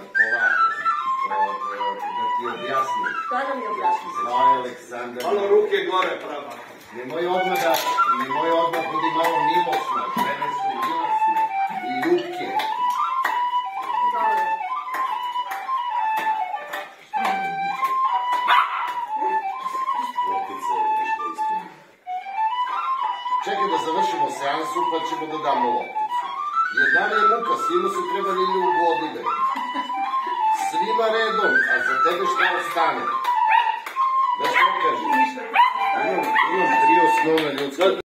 da ti objasnim. Šta da mi objasnim? Zvao je Aleksandar. Malo ruke gore prava. Nemoj odmah, budi malo milosna. Žene su milosne i ljubke. Dobro. Čekaj da završimo seansu pa ćemo da damo lopticu. Jer dana je muka, svima su trebali ugodine. Svima redom, a za tebe šta ostane? Da što kažem? Imam 3 osnovna ljudska